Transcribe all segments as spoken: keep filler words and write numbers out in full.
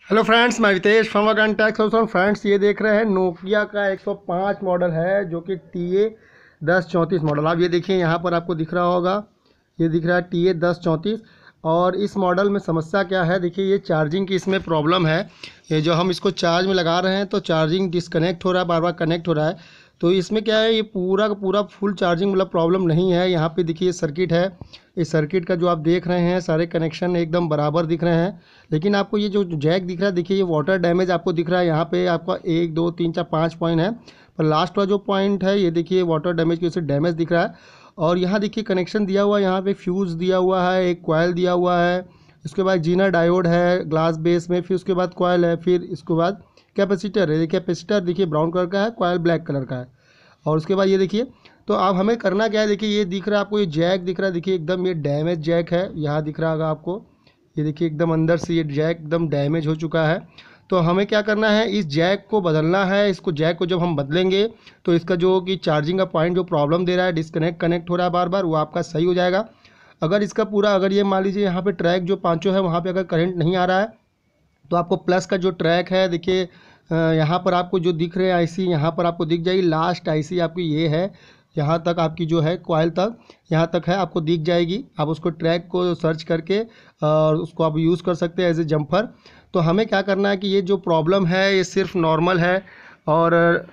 Hello friends, मैं Vitesh from work and tech solution. Friends, ये देख रहे हैं नोकिया का एक सौ पाँच मॉडल है जो कि टी ए दस चौंतीस मॉडल। आप ये देखिए, यहाँ पर आपको दिख रहा होगा, ये दिख रहा है टी ए दस चौंतीस। और इस मॉडल में समस्या क्या है, देखिए ये चार्जिंग की इसमें प्रॉब्लम है। ये जो हम इसको चार्ज में लगा रहे हैं तो चार्जिंग डिस्कनेक्ट हो रहा है, बार बार कनेक्ट हो रहा है। तो इसमें क्या है, ये पूरा का पूरा फुल चार्जिंग मतलब प्रॉब्लम नहीं है। यहाँ पे देखिए सर्किट है, इस सर्किट का जो आप देख रहे हैं सारे कनेक्शन एकदम बराबर दिख रहे हैं। लेकिन आपको ये जो जैक दिख रहा है, देखिए ये वाटर डैमेज आपको दिख रहा है। यहाँ पे आपका एक दो तीन चार पाँच पॉइंट है, पर लास्ट वाला जो पॉइंट है ये देखिए वाटर डैमेज की वजह से डैमेज दिख रहा है। और यहाँ देखिए कनेक्शन दिया हुआ है, यहाँ पे फ्यूज़ दिया हुआ है, एक कॉइल दिया हुआ है, उसके बाद जीना डायोड है ग्लास बेस में, फिर उसके बाद कॉइल है, फिर इसके बाद कैपेसिटर है। देखिए कैपेसिटर देखिए ब्राउन कलर का है, कॉइल ब्लैक कलर का है। और उसके बाद ये देखिए, तो अब हमें करना क्या है, देखिए ये दिख रहा है आपको, ये जैक दिख रहा है, देखिए एकदम ये डैमेज जैक है, यहाँ दिख रहा होगा आपको। ये देखिए एकदम अंदर से ये जैक एकदम डैमेज हो चुका है। तो हमें क्या करना है, इस जैक को बदलना है। इसको जैक को जब हम बदलेंगे तो इसका जो कि चार्जिंग का पॉइंट जो प्रॉब्लम दे रहा है, डिस्कनेक्ट कनेक्ट हो रहा है बार बार, वो आपका सही हो जाएगा। अगर इसका पूरा, अगर ये मान लीजिए यहाँ पे ट्रैक जो पाँचों है वहाँ पे अगर करंट नहीं आ रहा है, तो आपको प्लस का जो ट्रैक है देखिए, अ, यहाँ पर आपको जो दिख रहे हैं आईसी, यहाँ पर आपको दिख जाएगी लास्ट आईसी आपकी ये है। यहाँ तक आपकी जो है कॉइल तक, यहाँ तक है, आपको दिख जाएगी। आप उसको ट्रैक को सर्च करके और उसको आप यूज़ कर सकते हैं एज ए जम्पर। तो हमें क्या करना है कि ये जो प्रॉब्लम है ये सिर्फ नॉर्मल है, और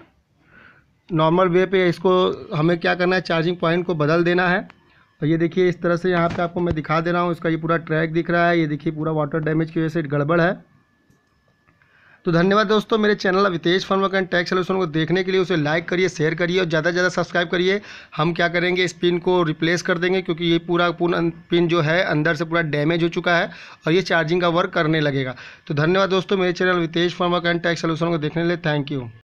नॉर्मल वे पे इसको हमें क्या करना है, चार्जिंग पॉइंट को बदल देना है। और ये देखिए इस तरह से यहाँ पे आपको मैं दिखा दे रहा हूँ, इसका ये पूरा ट्रैक दिख रहा है, ये देखिए पूरा वाटर डैमेज की वजह से गड़बड़ है। तो धन्यवाद दोस्तों, मेरे channel Vitesh from work and tax solution को देखने के लिए उसे लाइक करिए, शेयर करिए और ज़्यादा से ज़्यादा सब्सक्राइब करिए। हम क्या करेंगे, इस पिन को रिप्लेस कर देंगे, क्योंकि ये पूरा पूरा पिन जो है अंदर से पूरा डैमेज हो चुका है और ये चार्जिंग का वर्क करने लगेगा। तो धन्यवाद दोस्तों, मेरे channel Vitesh from work and tax solution को देखने के लिए थैंक यू।